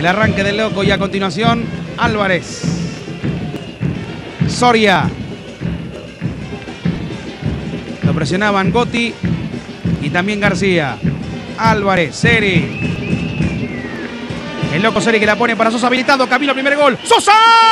El arranque del loco y a continuación Álvarez. Soria. Lo presionaban Gotti y también García. Álvarez, Seri. El loco Seri que la pone para Sosa habilitado. Camino al primer gol. ¡Sosa!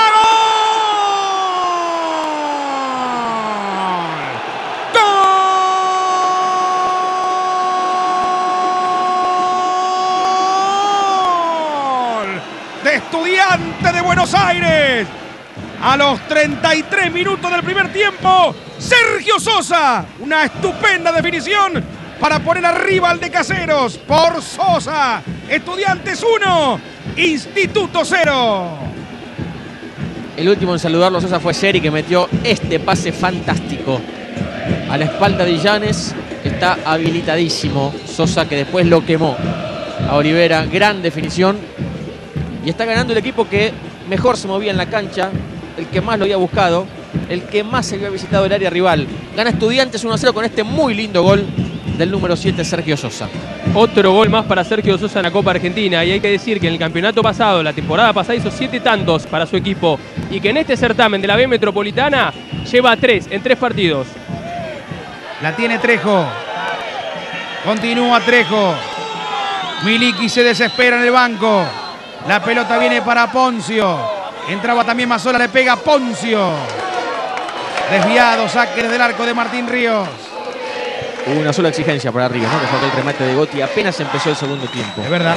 De Estudiante de Buenos Aires. A los 33 minutos del primer tiempo, Sergio Sosa. Una estupenda definición para poner arriba al de Caseros. Por Sosa. Estudiantes 1, Instituto 0. El último en saludarlo Sosa fue Seri, que metió este pase fantástico a la espalda de Llanes. Está habilitadísimo Sosa, que después lo quemó a Olivera. Gran definición. Y está ganando el equipo que mejor se movía en la cancha, el que más lo había buscado, el que más se había visitado el área rival. Gana Estudiantes 1-0 con este muy lindo gol del número 7, Sergio Sosa. Otro gol más para Sergio Sosa en la Copa Argentina. Y hay que decir que en el campeonato pasado, la temporada pasada, hizo 7 tantos para su equipo. Y que en este certamen de la B Metropolitana lleva 3 en 3 partidos. La tiene Trejo. Continúa Trejo. Miliki se desespera en el banco. La pelota viene para Poncio. Entraba también Mazzola, le pega Poncio. Desviado, saque desde el arco de Martín Ríos. Hubo una sola exigencia para Ríos, ¿no? Que faltó el remate de Gotti apenas empezó el segundo tiempo. Es verdad.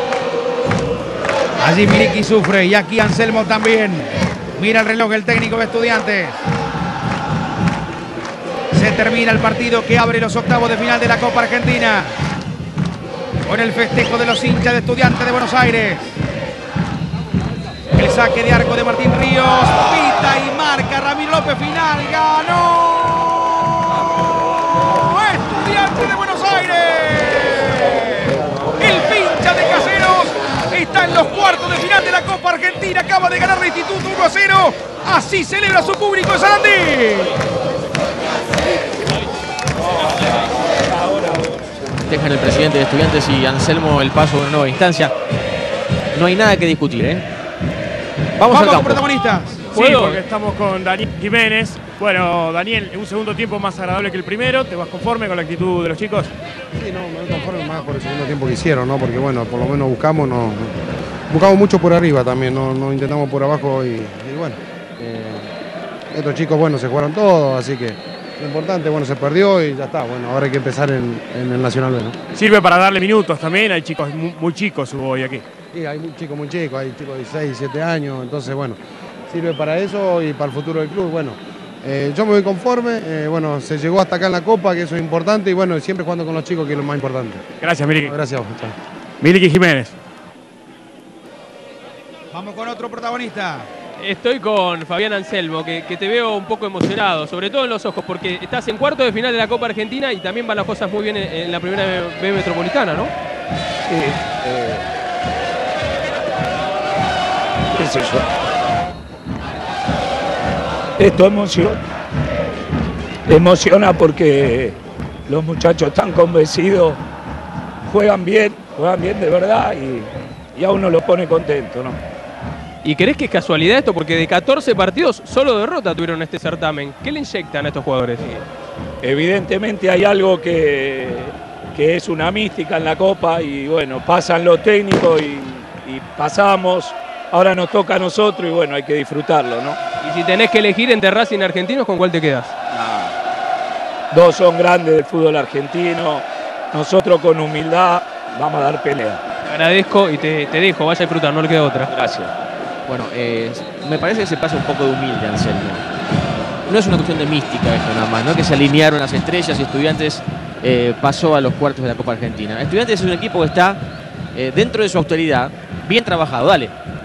Allí Miliki sufre y aquí Anselmo también. Mira el reloj el técnico de Estudiantes. Se termina el partido que abre los octavos de final de la Copa Argentina. Con el festejo de los hinchas de Estudiantes de Buenos Aires. El saque de arco de Martín Ríos. Pita y marca Ramiro López. Final. Ganó Estudiantes de Buenos Aires. El pincha de Caseros está en los cuartos de final de la Copa Argentina. Acaba de ganar el Instituto 1-0. Así celebra su público en Sarandí. Dejan el presidente de Estudiantes y Anselmo el paso de una nueva instancia. No hay nada que discutir, ¿eh? Vamos al campo. Protagonistas. Sí, porque estamos con Daniel Jiménez. Bueno, Daniel, en un segundo tiempo más agradable que el primero. ¿Te vas conforme con la actitud de los chicos? Sí, no, me voy conforme más por el segundo tiempo que hicieron, ¿no? Porque bueno, por lo menos buscamos mucho por arriba también, no intentamos por abajo y bueno. Estos chicos, bueno, se jugaron todos, así que lo importante, bueno, se perdió y ya está. Bueno, ahora hay que empezar en el Nacional B, ¿no? Sirve para darle minutos también. Hay chicos muy chicos hubo hoy aquí. Sí, hay chicos muy chicos, hay chicos de 6, 7 años, entonces bueno, sirve para eso y para el futuro del club. Bueno, yo me voy conforme, bueno, se llegó hasta acá en la Copa, que eso es importante, y bueno, siempre jugando con los chicos, que es lo más importante. Gracias, Miliki. Gracias a vos, chao. Miliki Jiménez. Vamos con otro protagonista. Estoy con Fabián Anselmo, que te veo un poco emocionado, sobre todo en los ojos, porque estás en cuarto de final de la Copa Argentina y también van las cosas muy bien en la primera B Metropolitana, ¿no? Sí, qué sé yo. Esto emociona porque los muchachos están convencidos, juegan bien de verdad y a uno lo pone contento, ¿no? ¿Y crees que es casualidad esto? Porque de 14 partidos solo derrota tuvieron en este certamen. ¿Qué le inyectan a estos jugadores? Evidentemente hay algo que es una mística en la Copa y bueno, pasan los técnicos y pasamos, ahora nos toca a nosotros y bueno, hay que disfrutarlo, ¿no? Y si tenés que elegir entre Racing y Argentinos, ¿con cuál te quedas? Dos son grandes del fútbol argentino, nosotros con humildad vamos a dar pelea. Te agradezco y te dejo, vaya a disfrutar, no le queda otra. Gracias. Bueno, me parece que se pasa un poco de humilde, Anselmo. No es una cuestión de mística esto nada más, no es que se alinearon las estrellas y Estudiantes pasó a los cuartos de la Copa Argentina. Estudiantes es un equipo que está dentro de su austeridad, bien trabajado. Dale.